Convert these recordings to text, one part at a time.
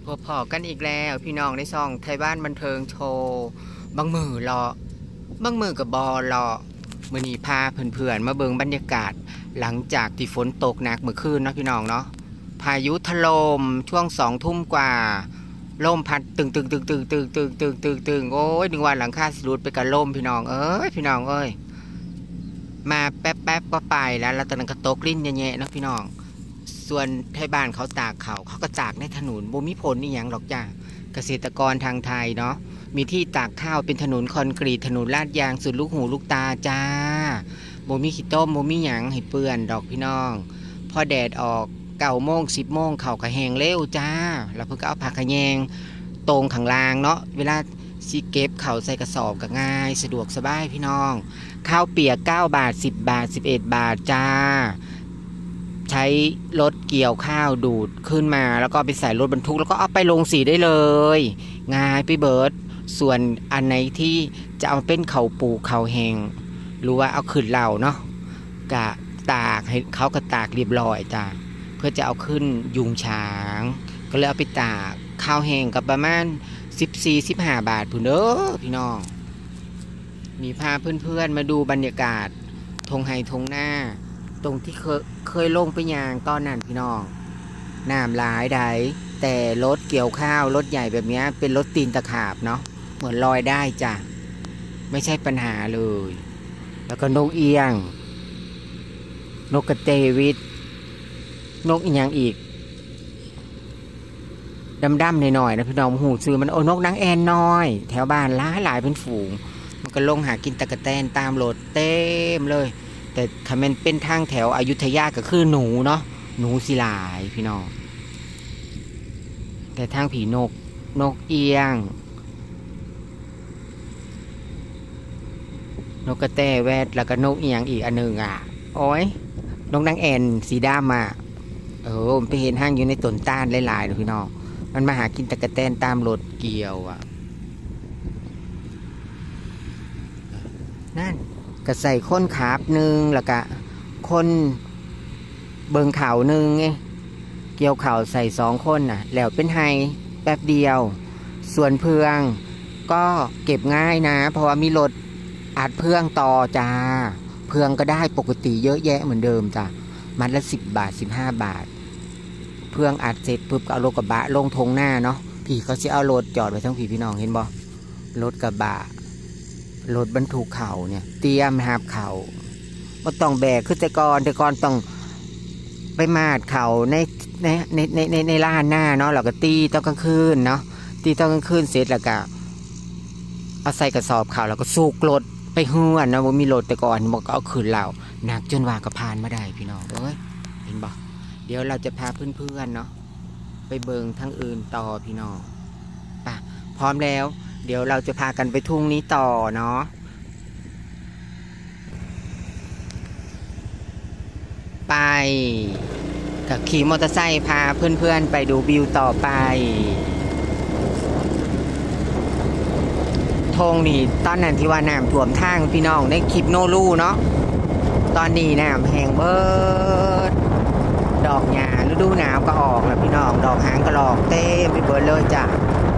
พอกันอีกแล้วพี่น้องในช่องไทยบ้านบันเทิงโชว์บางมือรอบางมือกับบอรอมื่อนี้พาเพื่อนๆมาเบิ่งบรรยากาศหลังจากที่ฝนตกหนักเมื่อคืนเนาะพี่น้องเนาะพายุถล่มช่วง2 ทุ่มกว่าลมพัดตึงโอ้ย1 วันหลังคาสิรุดไปกับลมพี่น้องพี่น้องมาแป๊บก็ไปแล้วตอนนั้นก็ตกลิ้นแย่ๆเนาะพี่น้องส่วนไทยบ้านเขาตากเขาก็ตากในถนนบ่มีผลนี่อย่างหรอกจ้าเกษตรกรทางไทยเนาะมีที่ตากข้าวเป็นถนนคอนกรีตถนนลาดยางสุดลูกหูลูกตาจ้าบ่มีขี้ต้มบ่มีหยังให้เปื้อนดอกพี่น้องพอแดดออก9 โมง 10 โมงเขาก็แห้งเร็วจ้าแล้วเพิ่งก็เอาผักขะแยงตรงข้างล่างเนาะเวลาสิเก็บเขาใส่กระสอบก็ง่ายสะดวกสบายพี่น้องข้าวเปียก9 บาท10 บาท11 บาทจ้าใช้รถเกี่ยวข้าวดูดขึ้นมาแล้วก็ไปใส่รถบรรทุกแล้วก็เอาไปลงสีได้เลยง่ายไปเบิร์ดส่วนอันไหนที่จะเอาเป็นเขาปูเขาแห้งหรือว่าเอาขึ้นเหล่าเนาะกะตากให้เขาก็ตากเรียบร้อยจ้าเพื่อจะเอาขึ้นยุงช้างก็เลยเอาไปตากข้าวแห้งกับประมาณ14-15 บาทพุ่นเด้อพี่น้องมีพาเพื่อนๆมาดูบรรยากาศทงไฮทงหน้าตรงที่เคยลงไปยางตอนนั้นพี่น้องน้ำหลายใดแต่รถเกี่ยวข้าวรถใหญ่แบบนี้เป็นรถตีนตะขาบเนาะเหมือนลอยได้จ้ะไม่ใช่ปัญหาเลยแล้วก็นกเอียงนกกระเตวิดนกอีกอย่างอีกดำๆหน่อยๆนะพี่น้องหูซื้อมันนกนางแอ่นน้อยแถวบ้านหลายเป็นฝูงมันก็ลงหากินตะกะแตนตามรถเต็มเลยแต่ถ้ามันเป็นทางแถวอยุธยาก็คือหนูเนาะหนูสิหลายพี่น้องแต่ทางผีนกเอียงนกกระแตแวดแล้วก็นกเอียงอีกอันหนึ่งโอ้ยนกนางแอ่นสีดำมันไปเห็นห้างอยู่ในต้นต้านหลายๆเลยพี่น้องมันมาหากินตะกะแตนตามรถเกี่ยวนั่นก็ใส่ค้นขาบหนึ่งแล้วก็คนเบิงเข่าหนึ่งเกี่ยวเข่าใส่2 คนแล้วเป็นไฮแป๊บเดียวส่วนเพืองก็เก็บง่ายนะเพราะว่ามีรถอัดเพืองต่อจ้าเพืองก็ได้ปกติเยอะแยะเหมือนเดิมจ้ะมัดละ10 บาท15 บาทเพื่องอัดเสร็จปุ๊บก็เอารถกระบะลงทงหน้าเนาะพี่เขาจะเอารถจอดไว้ทั้งพี่น้องเห็นบ่รถกระบะรถบรรทุกเข่าเนี่ยเตรียมหาบเข่าก็ต้องแบกขึ้นแต่ก่อนต้องไปมาดเข่าในร้านหน้าเนาะแล้วก็ตีตอนกลางคืนเนาะตีตอนกลางคืนเสร็จแล้วก็เอาใส่กระสอบเข่าแล้วก็สูกรถไปเฮือนนะว่ามีรถแต่ก่อนบอกเอาคืนเราหนักจนว่าก็ผ่านมาได้พี่น้องเห็นบ่เดี๋ยวเราจะพาเพื่อนๆเนาะไปเบิงทั้งอื่นต่อพี่น้องป่ะพร้อมแล้วเดี๋ยวเราจะพากันไปทุ่งนี้ต่อเนาะไปกับขี่มอเตอร์ไซค์พาเพื่อนๆไปดูวิวต่อไปทงนี่ตอนนั้นที่ว่าน้ำท่วมทางพี่น้องในคลิปโนรูเนาะตอนนี้น้ำแห้งเบิดดอกหญ้าฤดูหนาวก็ออกแล้วพี่น้องดอกหางกระรอกเต็มไปเบิดเลยจ้ะ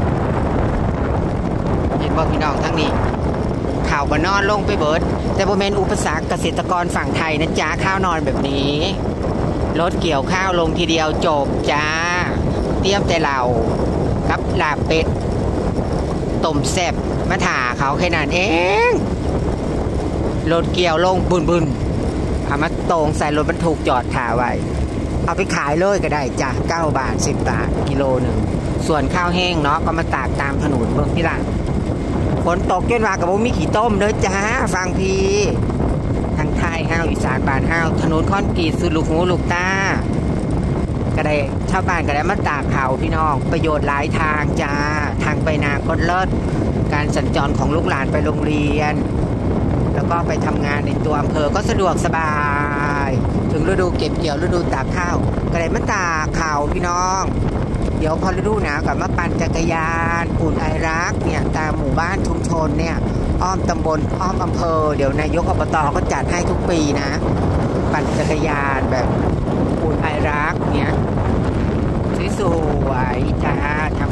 เห็นบ่พี่น้องทั้งนี้ข่าวก็นอนลงไปเบิดแต่บ่แม่นอุปสรรคเกษตรกรฝั่งไทยนะจ้าข้าวนอนแบบนี้รถเกี่ยวข้าวลงทีเดียวจบจ้าเตรียมแต่เรากับลาบเป็ดต้มแซ่บมาถ่าเขาแค่นั้นเองรถเกี่ยวลงบุนเอามาตรงใส่รถบรรทุกจอดถ่าไว้เอาไปขายเลยก็ได้จ้ะ9 บาท10 บาทกิโลหนึ่งส่วนข้าวแห้งเนาะก็มาตากตามถนนเมืองพี่ละฝนตกจนว่ากับมีขี้ต้มเด้อจ้าฟังพี่ทางไทยห้าวอีสานบ้านห้าวถนนคอนกรีตสุดลูกหูลูกตาก็ได้ชาวบ้านก็ได้มาตากเขาพี่น้องประโยชน์หลายทางจ้าทางไปนาก็เลิศการสัญจรของลูกหลานไปโรงเรียนแล้วก็ไปทำงานในตัวอำเภอก็สะดวกสบายถึงฤดูเก็บเกี่ยวฤดูตากข้าวก็ได้มาตากเขาพี่น้องเดี๋ยวพอฤดูหนาวกับมาปั่นจักรยานอุ่นไอรักเนี่ยตามหมู่บ้านชุมชนเนี่ยอ้อมตำบลอ้อมอำเภอเดี๋ยวนายกอบตก็จัดให้ทุกปีนะปั่นจักรยานแบบอุ่นไอรักเนี่ยสวยๆจ้าธร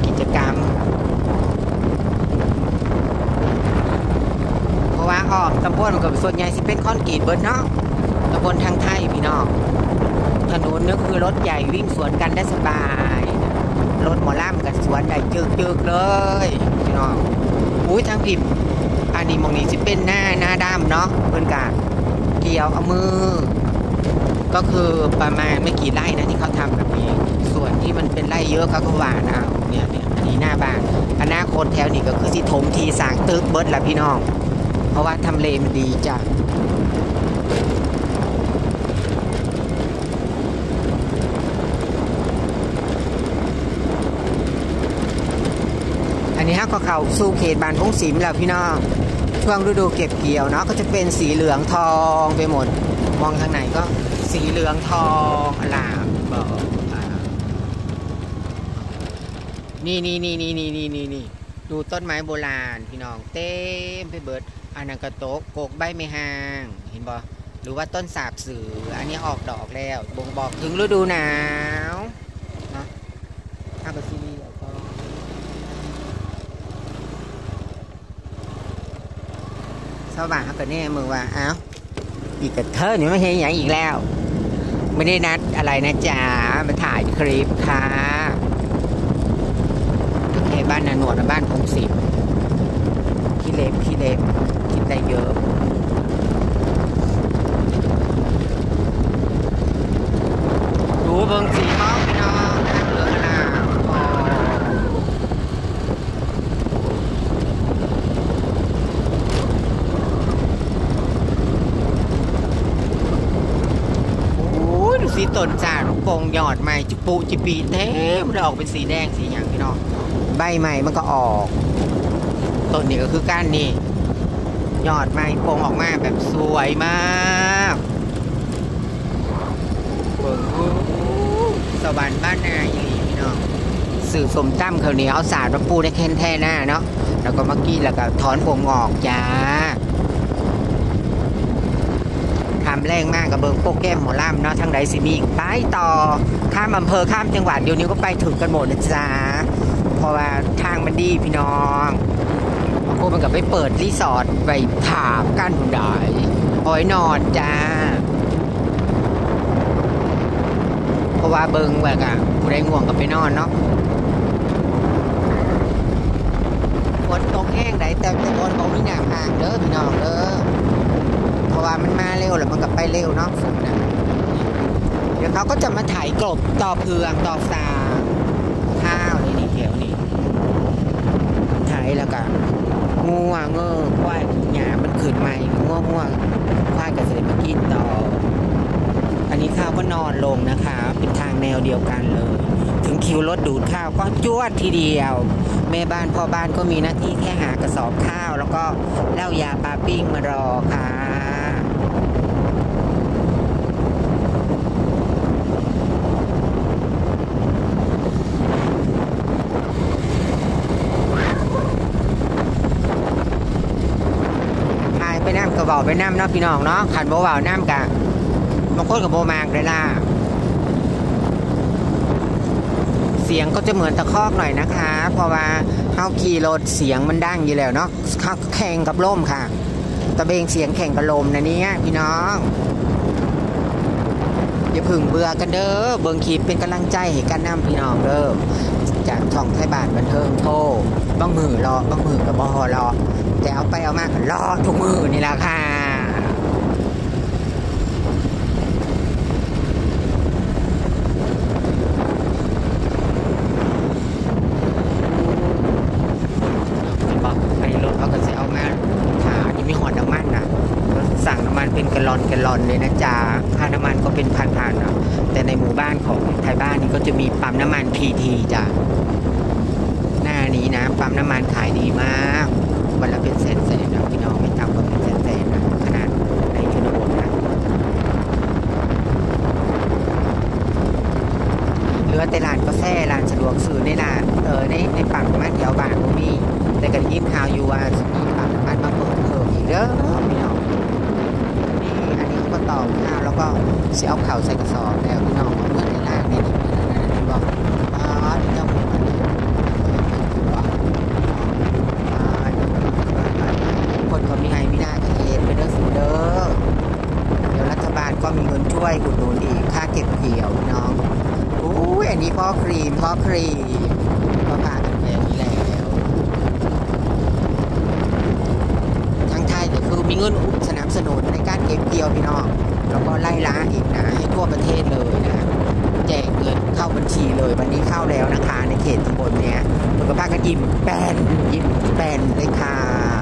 ตำบลมันก็ส่วนใหญ่สิเป็นคอนกรีตเบิดเนาะตำบลทางไทยพี่น้องถนนนี่คือรถใหญ่วิ่งสวนกันได้สบายรถหมอล่ำกับสวนได้จึกๆเลยพี่น้องอุ้ยทางผิดอันนี้มองนี้สิเป็นหน้าดำเนาะเพื่อนกาเกี่ยวเอามือก็คือประมาณไม่กี่ไร่นะที่เขาทำแบบนี้ส่วนที่มันเป็นไร่เยอะเขาก็หว่านเอาเนี่ยอันนี้หน้าบ้านอนาคตแถวนี้ก็คือสิถมทีสร้างตึกเบิร์ดละพี่น้องเพราะว่าทำเลมันดีจ้ะอันนี้ฮะก็เข้าสู่เขตบ้านพงศิมแล้วพี่น้องช่วงฤดูเก็บเกี่ยวเนาะก็จะเป็นสีเหลืองทองไปหมดมองทางไหนก็สีเหลืองทองอลามบอกนี่ดูต้นไม้โบราณพี่น้องเต็มไปเบิดอันนั้นกระโตกโกกใบไม้ห่างเห็นบ่หรือว่าต้นสาบเสืออันนี้ออกดอกแล้วบ่งบอกถึงฤดูหนาวเนาะถ้าเป็นซีรีส์ก็ชาวบ้านเขาก็แน่มือว่าอ้าวอีกกระเทยนี่ไม่เห็นอย่างอีกแล้วไม่ได้นัดอะไรนะจ๊ะมาถ่ายคลิปค่ะโอเคบ้านนาหนวดบ้านพงศิษฐ์ขี้เล็บคิดได้เยอะดูเบิ่งสีท้องพี่น้องนะเหลืองนะสีต้นจ่าลูกโป่งหยอดใหม่จิปูจิปีเต้มันออกเป็นสีแดงสีอย่างพี่น้องใบใหม่มันก็ออกต้นนี้ก็คือก้านนี่หยอดใหม่โป่งออกมาแบบสวยมากสวรรค์บ้านนาอีหลีพี่น้องสื่อสมตั้มเขาวเหนียวเอาสาดมาปูได้แค่แท่หน้าเนาะแล้วก็เมื่อกี้แล้วก็ถอนผมออกจ้าทำแรงมากกับเบิร์โปรแกรมหมอลำเนาะทางใดสิมีอีกไปต่อข้ามอำเภอข้ามจังหวัดเดี๋ยวนี้ก็ไปถึงกันหมดนะจ๊ะเพราะว่าทางมันดีพี่น้องบางคนมันก็ไปเปิดรีสอร์ทไปถามกันผู้ใดเอาไว้นอนจ้าเพราะว่าเบิงแบบอ่ะผู้ใดง่วงก็ไปนอนเนาะฝนตกแห้งได้แต่ฝนตกมีหนาห่างเด้อพี่น้องเด้อเพราะว่ามันมาเร็วแล้วมันก็ไปเร็วเนาะฝนนะเดี๋ยวเขาก็จะมาถ่ายกลบต่อเพืองต่อสาข้าวนี่เขียวนี่ถ่ายแล้วก็งัวเงือกควายหยามันขืนใหม่งัวควายกระเสด็จมากินต่ออันนี้ข้าวก็นอนลงนะคะเป็นทางแนวเดียวกันเลยถึงคิวรถดูดข้าวก็จวดทีเดียวแม่บ้านพ่อบ้านก็มีหน้าที่แค่หากระสอบข้าวแล้วก็เหล้ายาปลาปิ้งมารอค่ะไปน้ำกระบอกไปน้ำเนาะพี่น้องเนาะขันโบว่าวน้ำกะบางคนกับโบมากเลยล่ะเสียงก็จะเหมือนตะคอกหน่อยนะคะเพราะว่าเข้าขี่รถเสียงมันดังอยู่แล้วเนาะแข่งกับลมค่ะตะเบงเสียงแข่งกับลมนะเนี่ยพี่น้องอย่าพึ่งเบื่อกันเด้อเบิ่งคลิปเป็นกำลังใจให้กันนำพี่น้องเด้อจากช่องไทยบ้านบันเทิงโทรบางมือรอบางมือกับบอรอแต่เอาไปเอามารอทุกมือนี่แหละค่ะเป็นแกลลอนเลยนะจ๊ะค่าน้ำมันก็เป็นพันๆนะแต่ในหมู่บ้านของไทยบ้านนี่ก็จะมีปั๊มน้ำมันพีทีจ้ะหน้านี้นะปั๊มน้ำมันขายดีมากวันละเป็นแสนนะพี่น้องไม่ต่ำกว่าเป็นแสนนะขนาดในชนบทนะเหลือแต่ร้านกาแฟร้านสะดวกซื้อในร้านในปั๊มน้ำมันแถวบ้านก็มีแต่กันยิบข่าวอยู่ว่ามีปั๊มน้ำมันมาเปิดเพิ่มอีกเด้อพี่น้องต่อข้าวแล้วก็เสียเอาเข่าใส่กระสอบแล้วพี่น้องเพื่อนในล่างนี่บอกเจ้าคนเขามีไงไม่ได้ก็เห็นไปเด้อครีก็พากันไปนี่แล้วทางไทยก็คือมีเงินสนับสนุนในการเก็บเกี่ยวพี่น้องแล้วก็ไล่ล้างอีกนะให้ทั่วประเทศเลยนะแจกเงินเข้าบัญชีเลยวันนี้เข้าแล้วนะคะในเขตตำบลเนี้ยมันก็พากันยิ้มแป้นเลยค่ะ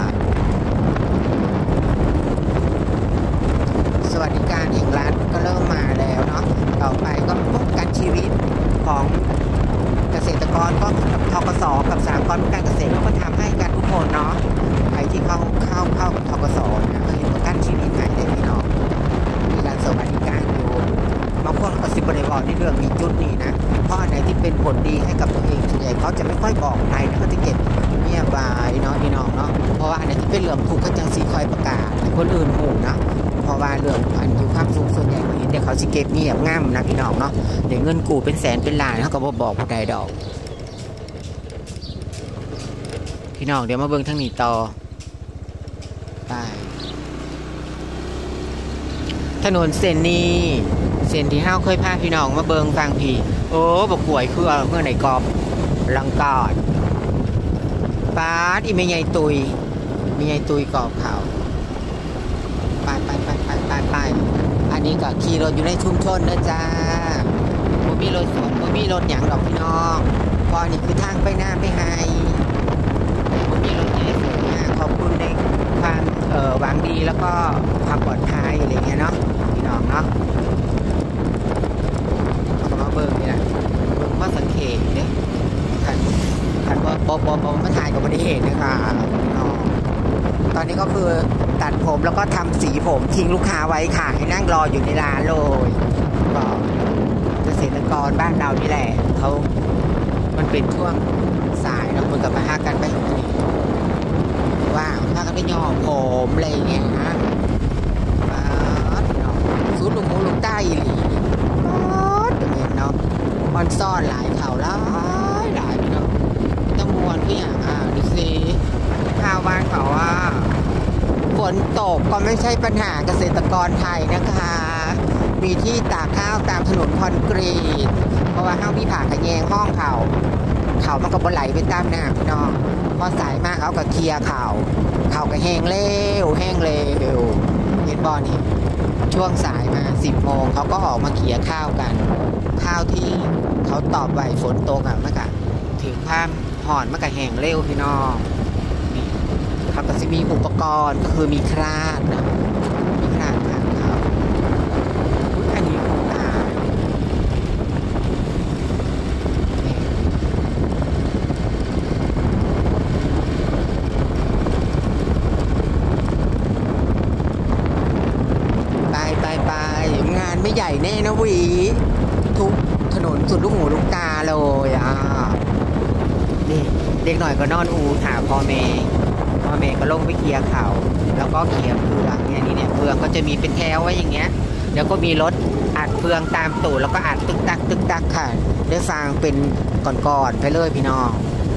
สวัสดิการแห่งรัฐก็เริ่มมาแล้วเนาะต่อไปก็ป้องกันชีวิตของเกษตรกรก็ธกสกับสหกรณ์การเกษตรก็ทำให้กันทุกคนเนาะใครที่เข้าธกสนะคือประกันชีวิตให้ได้พี่น้องมีการสวัสดิการอยู่บางคนก็สิบบริวารในเรื่องมีจุดนี้นะเพราะอันไหนที่เป็นผลดีให้กับตัวเองส่วนใหญ่เขาจะไม่ค่อยบอกใครนะเขาจะเก็บเงียบไว้เนาะพี่น้องเนาะเพราะว่าอันไหนที่เป็นเรื่องถูกก็จังสีคอยประกาศให้คนอื่นหูนะเพราะว่าเรื่องอันอยู่ความสูงส่วนใหญ่เขาเห็นเดี๋ยวเขาสิเก็บเงียบง่ำนะพี่น้องเนาะเดี๋ยวเงินกู้เป็นแสนเป็นล้านเขาก็บอกผู้ใดดอกพี่น้องเดี๋ยวมาเบิ่งทางนี้ต่อไปถนนเส้นนี้เส้นที่ห้าวเคยพาพี่น้องมาเบิ่งฟังพี่โอ้บกป่วยคือเมื่อไหนกอบลังกอดป้าดอีเมย์ใหญ่ตุยมีใหญ่ตุยกอบเขาไปอันนี้ก็ขี่รถอยู่ในชุมชนนะจ้าบ่มีรถสวนบ่มีรถหยังดอกพี่น้องพอนี่คือทางไปหน้าไปไฮบ่มีรถใหญ่สวยมากขอบคุณในความหวังดีแล้วก็ความปลอดภัยอะไรเงี้ยเนาะพี่น้องเนาะก็มาเบิ่งนี่แหละเบิ่งว่าสังเกตเนี่ยขันว่าบมาถ่ายกับอุบัติเหตุนะคะพี่น้องตอนนี้ก็คือตัดผมแล้วก็ทำสีผมทิ้งลูกค้าไว้ค่ะให้นั่งรออยู่ในร้านเลยบอกเกษตรกรบ้านเรานี่แหละเขามันเป็นช่วงสายเนาะคนกับมาหากันไปนี่ว่าพากันไปย่อผมอะไรอย่างเงี้ยนะสูดลูกหูลูกใต้หลีอย่างเงี้ยเนาะมันซ่อนหลายเข่าหลายเนาะต้องมวนที่อย่างดูสิข้าวบ้านเขาว่าฝนตกก็ไม่ใช่ปัญหาเกษตรกรไทยนะคะมีที่ตากข้าวตามถนนคอนกรีตเพราะว่าข้าวพี่ผ่าขะแยงห้องเขามันก็บไหลไปตามน้ำพี่น้องพอสายมากเขาก็เคลียร์เขาก็แห้งเร็วเห็นบอลนี่ช่วงสายมา10 โมงเขาก็ออกมาเคลียร์ข้าวกันข้าวที่เขาตอบไหวฝนตกอ่ะมันก็ถึงความห่อนมันก็แห้งเร็วพี่น้องนี่เขาก็จะมีอุปกรณ์ก็คือมีคราดนะมีคราดทางเขาอันนี้คงตาไปงานไม่ใหญ่แน่นะวีทุกถนนสุดลูกหูลูกตาเลยนี่เด็กหน่อยก็นอนอูถามพ่อแม่ก็ลงไปเคลียร์เขาแล้วก็เคลียร์เฟืองเนี่ยเฟืองก็จะมีเป็นแถวไว้อย่างเงี้ยแล้วก็มีรถอัดเฟืองตามตูดแล้วก็อัดตึกตักค่ะได้ฟังเป็นก่อนไปเลยพี่น้อง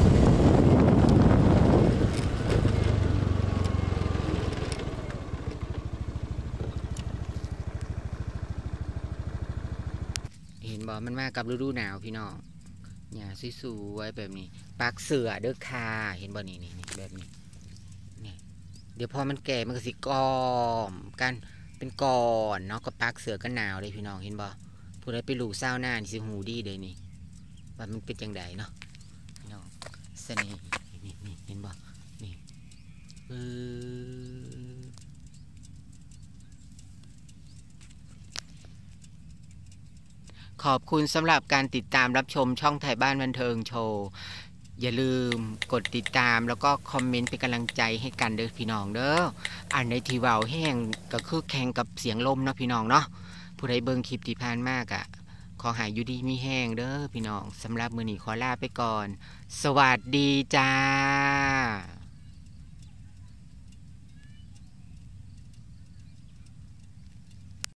เห็นบอกมันมากับฤดูหนาวพี่น้องเนี่ยสวยๆแบบนี้ปากเสือเด้อค่ะเห็นบ่นี่แบบนี้เนี่ยเดี๋ยวพอมันแก่มันก็สิกอมกันเป็นก่อนเนาะก็ปากเสือกันหนาวเลยพี่น้องเห็นบ่ผู้ใดไปลูกเศร้าหน้านี่สิหูดีเลยนี่ว่ามันเป็นจังไดเนาะพี่น้องเสน่ห์นี่เห็นบ่นี่ขอบคุณสำหรับการติดตามรับชมช่องไทยบ้านบันเทิงโชว์อย่าลืมกดติดตามแล้วก็คอมเมนต์เป็นกำลังใจให้กันเด้อพี่น้องเด้ออันในทีวาวแห้งก็คือแข่งกับเสียงลมเนาะพี่น้องเนาะผู้ใดเบิ่งคลิปที่ผ่านมากอ่ะขอหายอยู่ดีมีแห้งเด้อพี่น้องสำหรับมื้อนี้ขอลาไปก่อนสวัสดีจ้า